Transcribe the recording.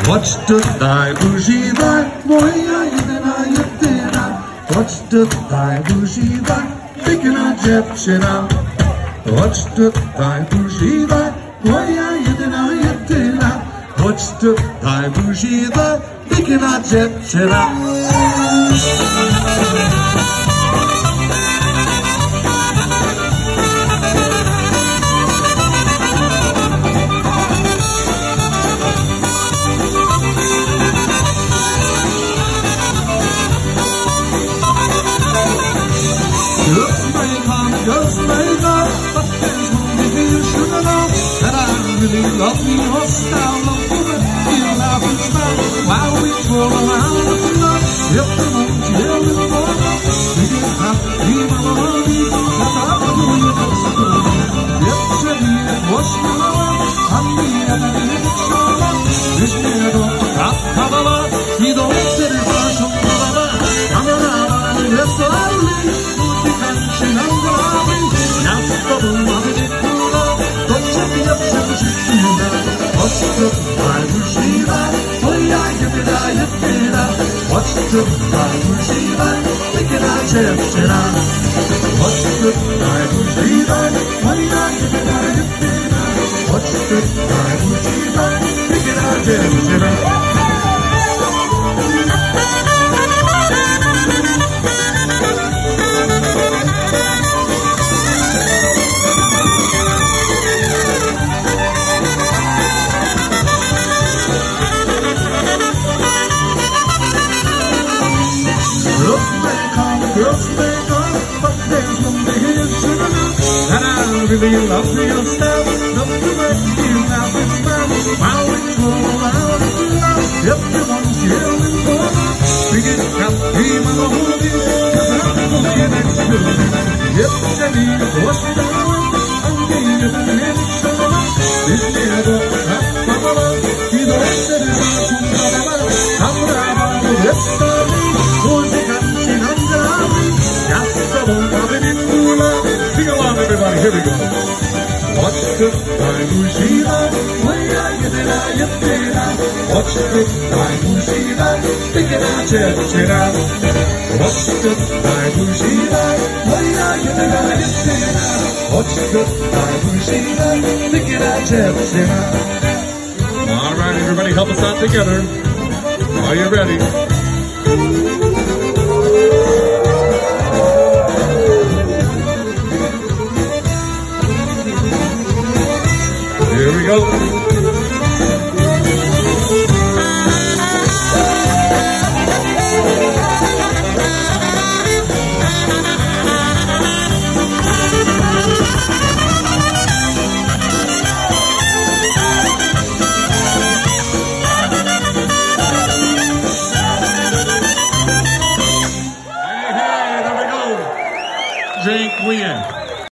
Chodź tutaj, Buzi, moja jedyna. Chodź tutaj, Buzi, piękna dziewczyna. Chodź tutaj, Buzi, moja jedyna. Chodź tutaj, Buzi, piękna dziewczyna. Just make up, but there's one thing you should know, that I really love you, your style of woman. You laugh and smile while we twirl around the floor. If the moon's yelling for us, we get happy, mama, that's how we do it. If the heat was lower, I'm the other little shoulder. This little Kakababa, he don't sit in front of Baba. Kamara, yes, Chodź tutaj, Buzi, moja jedyna. Chodź tutaj, Buzi, piękna dziewczyna. Chodź tutaj, Buzi, moja jedyna. Chodź tutaj, Buzi, piękna dziewczyna. Girls make up, but there's one thing you should know, that I really love your style. Love the way you laugh and smile while we twirl around the floor. Everyone's yelling for us, we get happy, mama, hold you, 'cause I'm looking at you. If the need was down, I'm getting a little shoulder. This little Kakababa, he don't sit in my Kumababa. Kamara, yes, sorry, Buzi, sing along, everybody. Here we go. Watch the time, Buzi, moja jedyna. Watch the time, Buzi, piękna dziewczyna. Watch the time, Buzi, moja jedyna. Watch the time, Buzi, piękna dziewczyna. All right, everybody, help us out together. Are you ready? Here we go. Hey, there we go. Dziękuję.